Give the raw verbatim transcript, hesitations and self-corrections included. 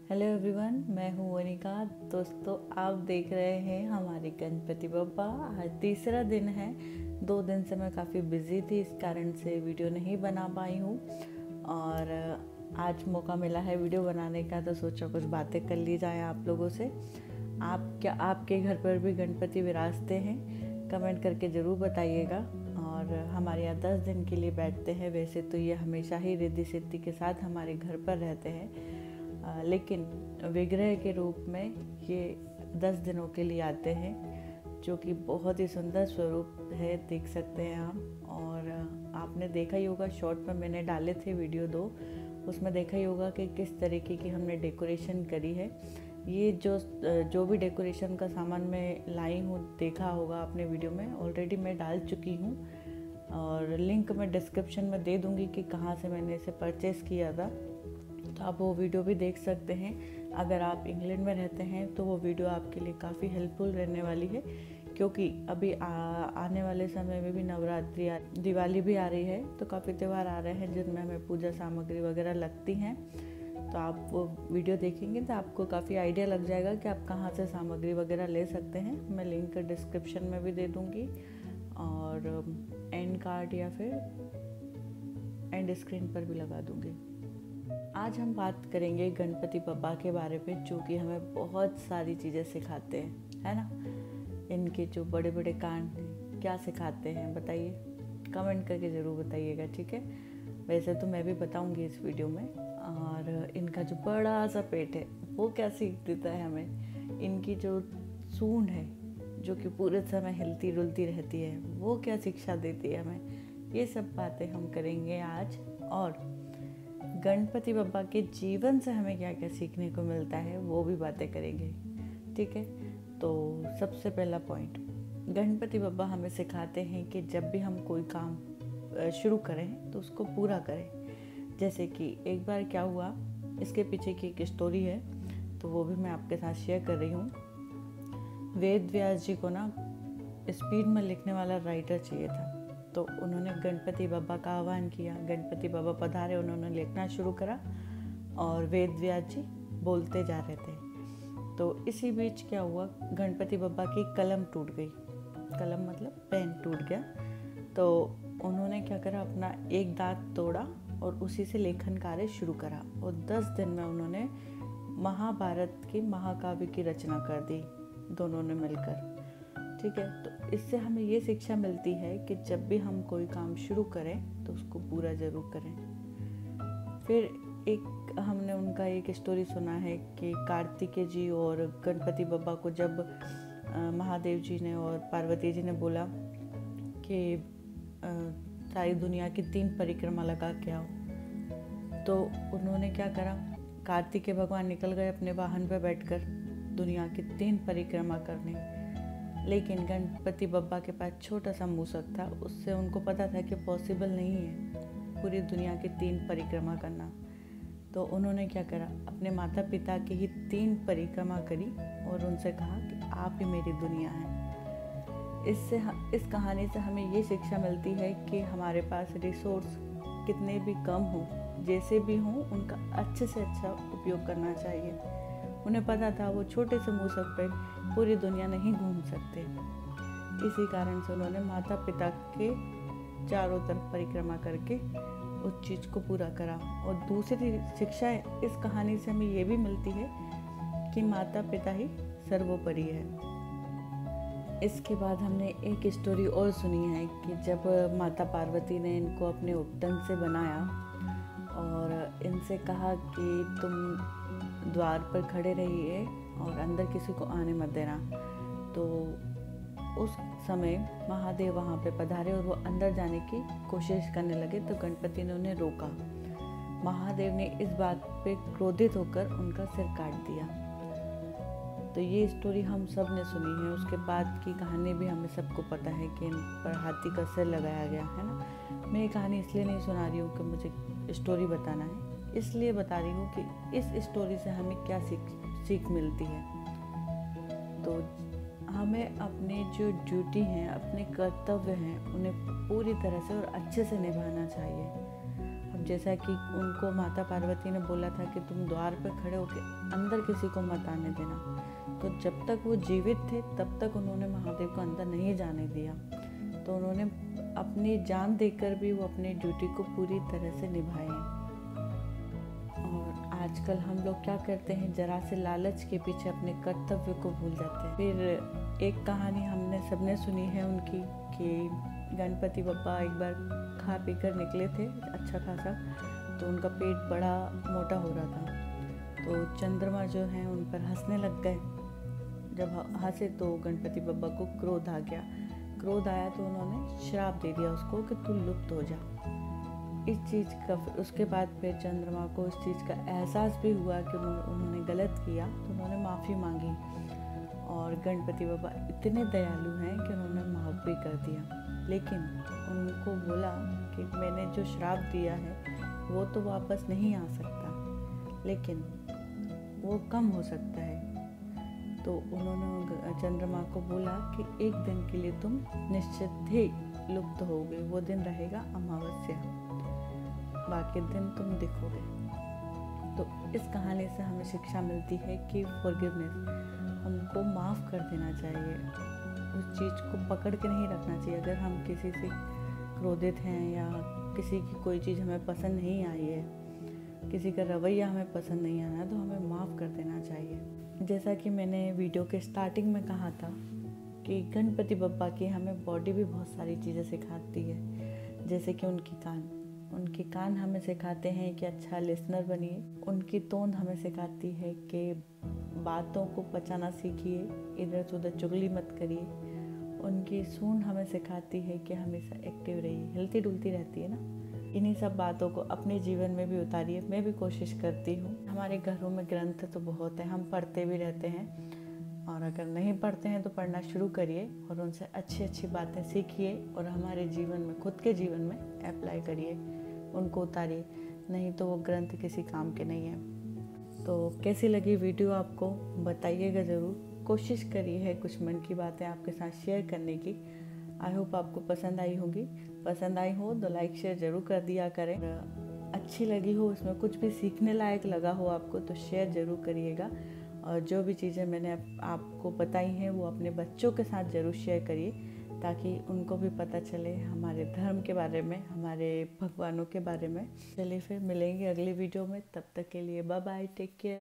Hello everyone, मैं हूँ वनिका। दोस्तों, आप देख रहे हैं हमारे गणपति बप्पा। आज तीसरा दिन है। दो दिन से मैं काफ़ी बिजी थी, इस कारण से वीडियो नहीं बना पाई हूँ और आज मौका मिला है वीडियो बनाने का, तो सोचा कुछ बातें कर ली जाए आप लोगों से। आप क्या आपके घर पर भी गणपति विराजते हैं? कमेंट करके ज़रूर बताइएगा। और हमारे यहाँ दस दिन के लिए बैठते हैं। वैसे तो ये हमेशा ही रिद्धि सिद्धि के साथ हमारे घर पर रहते हैं, आ, लेकिन विग्रह के रूप में ये दस दिनों के लिए आते हैं, जो कि बहुत ही सुंदर स्वरूप है, देख सकते हैं आप। और आपने देखा ही होगा, शॉर्ट में मैंने डाले थे वीडियो दो, उसमें देखा ही होगा कि किस तरीके की हमने डेकोरेशन करी है। ये जो जो भी डेकोरेशन का सामान मैं लाई हूँ, देखा होगा आपने वीडियो में, ऑलरेडी मैं डाल चुकी हूँ और लिंक मैं डिस्क्रिप्शन में दे दूँगी कि कहाँ से मैंने इसे परचेज़ किया था, तो आप वो वीडियो भी देख सकते हैं। अगर आप इंग्लैंड में रहते हैं तो वो वीडियो आपके लिए काफ़ी हेल्पफुल रहने वाली है, क्योंकि अभी आ, आने वाले समय में भी नवरात्रि, दिवाली भी आ रही है, तो काफ़ी त्यौहार आ रहे हैं जिनमें हमें पूजा सामग्री वगैरह लगती हैं। तो आप वो वीडियो देखेंगे तो आपको काफ़ी आइडिया लग जाएगा कि आप कहाँ से सामग्री वगैरह ले सकते हैं। मैं लिंक डिस्क्रिप्शन में भी दे दूँगी और एंड कार्ड या फिर एंड स्क्रीन पर भी लगा दूँगी। आज हम बात करेंगे गणपति बप्पा के बारे में, जो कि हमें बहुत सारी चीज़ें सिखाते हैं, है ना। इनके जो बड़े बड़े कांड क्या सिखाते हैं बताइए, कमेंट करके ज़रूर बताइएगा, ठीक है। वैसे तो मैं भी बताऊंगी इस वीडियो में। और इनका जो बड़ा सा पेट है वो क्या सीख देता है हमें, इनकी जो सूंड है जो कि पूरे समय हिलती डुलती रहती है, वो क्या शिक्षा देती है हमें। ये सब बातें हम करेंगे आज। और गणपति बप्पा के जीवन से हमें क्या क्या सीखने को मिलता है वो भी बातें करेंगे, ठीक है। तो सबसे पहला पॉइंट, गणपति बप्पा हमें सिखाते हैं कि जब भी हम कोई काम शुरू करें तो उसको पूरा करें। जैसे कि एक बार क्या हुआ, इसके पीछे की एक स्टोरी है, तो वो भी मैं आपके साथ शेयर कर रही हूँ। वेद व्यास जी को ना स्पीड में लिखने वाला राइटर चाहिए था, तो उन्होंने गणपति बप्पा का आह्वान किया। गणपति बप्पा पधारे, उन्होंने लिखना शुरू करा और वेद व्यास जी बोलते जा रहे थे। तो इसी बीच क्या हुआ, गणपति बप्पा की कलम टूट गई। कलम मतलब पेन टूट गया। तो उन्होंने क्या करा, अपना एक दांत तोड़ा और उसी से लेखन कार्य शुरू करा और दस दिन में उन्होंने महाभारत के महाकाव्य की रचना कर दी, दोनों ने मिलकर, ठीक है। तो इससे हमें ये शिक्षा मिलती है कि जब भी हम कोई काम शुरू करें तो उसको पूरा ज़रूर करें। फिर एक हमने उनका एक स्टोरी सुना है कि कार्तिकेय जी और गणपति बप्पा को जब महादेव जी ने और पार्वती जी ने बोला कि सारी दुनिया की तीन परिक्रमा लगा के आओ, तो उन्होंने क्या करा, कार्तिकेय भगवान निकल गए अपने वाहन पर बैठकर दुनिया की तीन परिक्रमा करने। लेकिन गणपति बप्पा के पास छोटा सा मूसक था, उससे उनको पता था कि पॉसिबल नहीं है पूरी दुनिया की तीन परिक्रमा करना। तो उन्होंने क्या करा, अपने माता पिता की ही तीन परिक्रमा करी और उनसे कहा कि आप ही मेरी दुनिया है। इससे इस कहानी से हमें ये शिक्षा मिलती है कि हमारे पास रिसोर्स कितने भी कम हों, जैसे भी हों, उनका अच्छे से अच्छा उपयोग करना चाहिए। उन्हें पता था वो छोटे से मूसक पे पूरी दुनिया नहीं घूम सकते, इसी कारण से उन्होंने माता पिता के चारों तरफ परिक्रमा करके उस चीज़ को पूरा करा। और दूसरी शिक्षा इस कहानी से हमें ये भी मिलती है कि माता पिता ही सर्वोपरि है। इसके बाद हमने एक स्टोरी और सुनी है कि जब माता पार्वती ने इनको अपने उपटन से बनाया और इनसे कहा कि तुम द्वार पर खड़े रहिए और अंदर किसी को आने मत देना, तो उस समय महादेव वहाँ पे पधारे और वो अंदर जाने की कोशिश करने लगे। तो गणपति ने उन्हें रोका। महादेव ने इस बात पे क्रोधित होकर उनका सिर काट दिया। तो ये स्टोरी हम सब ने सुनी है। उसके बाद की कहानी भी हमें सबको पता है कि इन पर हाथी का सिर लगाया गया है ना। मैं ये कहानी इसलिए नहीं सुना रही हूँ कि मुझे स्टोरी बताना है, इसलिए बता रही हूँ कि इस स्टोरी से हमें क्या सीख सीख मिलती है। तो हमें अपने जो ड्यूटी हैं, अपने कर्तव्य हैं, उन्हें पूरी तरह से और अच्छे से निभाना चाहिए। अब जैसा कि उनको माता पार्वती ने बोला था कि तुम द्वार पर खड़े होकर अंदर किसी को मत आने देना, तो जब तक वो जीवित थे तब तक उन्होंने महादेव को अंदर नहीं जाने दिया। तो उन्होंने अपनी जान देकर भी वो अपनी ड्यूटी को पूरी तरह से निभाए हैं। और आजकल हम लोग क्या करते हैं, जरा से लालच के पीछे अपने कर्तव्य को भूल जाते हैं। फिर एक कहानी हमने सबने सुनी है उनकी कि गणपति बप्पा एक बार खा पी कर निकले थे अच्छा खासा, तो उनका पेट बड़ा मोटा हो रहा था। तो चंद्रमा जो है उन पर हंसने लग गए। जब हंसे तो गणपति बप्पा को क्रोध आ गया। क्रोध आया तो उन्होंने श्राप दे दिया उसको कि तू लुप्त हो जा। इस चीज़ का उसके बाद फिर चंद्रमा को इस चीज़ का एहसास भी हुआ कि उन्होंने गलत किया, तो उन्होंने माफ़ी मांगी। और गणपति बप्पा इतने दयालु हैं कि उन्होंने माफ़ भी कर दिया। लेकिन उनको बोला कि मैंने जो श्राप दिया है वो तो वापस नहीं आ सकता, लेकिन वो कम हो सकता है। तो उन्होंने चंद्रमा को बोला कि एक दिन के लिए तुम निश्चित ही लुप्त होगे, वो दिन रहेगा अमावस्या, बाकी दिन तुम दिखोगे। तो इस कहानी से हमें शिक्षा मिलती है कि फॉरगिवनेस, हमको माफ़ कर देना चाहिए, उस चीज़ को पकड़ के नहीं रखना चाहिए। अगर हम किसी से क्रोधित हैं या किसी की कोई चीज़ हमें पसंद नहीं आई है, किसी का रवैया हमें पसंद नहीं आया, तो हमें माफ़ कर देना चाहिए। जैसा कि मैंने वीडियो के स्टार्टिंग में कहा था कि गणपति बप्पा की हमें बॉडी भी बहुत सारी चीज़ें सिखाती है। जैसे कि उनकी कान उनके कान हमें सिखाते हैं कि अच्छा लिसनर बनिए। उनकी तोंद हमें सिखाती है कि बातों को पचाना सीखिए, इधर से उधर चुगली मत करिए। उनकी सूंड हमें सिखाती है कि हमेशा एक्टिव रहिए, हिलती डुलती रहती है ना। इन्हीं सब बातों को अपने जीवन में भी उतारिए। मैं भी कोशिश करती हूँ। हमारे घरों में ग्रंथ तो बहुत है, हम पढ़ते भी रहते हैं, और अगर नहीं पढ़ते हैं तो पढ़ना शुरू करिए और उनसे अच्छी अच्छी बातें सीखिए और हमारे जीवन में, खुद के जीवन में अप्लाई करिए, उनको उतारिए, नहीं तो वो ग्रंथ किसी काम के नहीं है। तो कैसी लगी वीडियो आपको बताइएगा ज़रूर। कोशिश करिए है कुछ मन की बातें आपके साथ शेयर करने की। आई होप आपको पसंद आई होगी। पसंद आई हो तो लाइक शेयर ज़रूर कर दिया करें। अच्छी लगी हो, उसमें कुछ भी सीखने लायक लगा हो आपको, तो शेयर ज़रूर करिएगा। और जो भी चीज़ें मैंने आपको बताई हैं वो अपने बच्चों के साथ ज़रूर शेयर करिए, ताकि उनको भी पता चले हमारे धर्म के बारे में, हमारे भगवानों के बारे में। चलिए फिर मिलेंगे अगली वीडियो में, तब तक के लिए बाय बाय, टेक केयर।